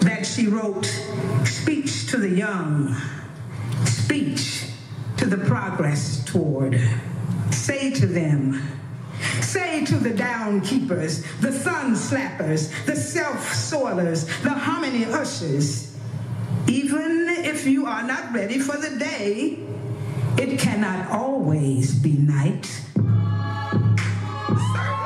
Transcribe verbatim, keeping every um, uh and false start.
that she wrote, speech to the young, speech to the progress toward. Say to them, say to the downkeepers, the thumb slappers, the self-soilers, the hominy ushers, even if you are not ready for the day, it cannot always be night. Sir.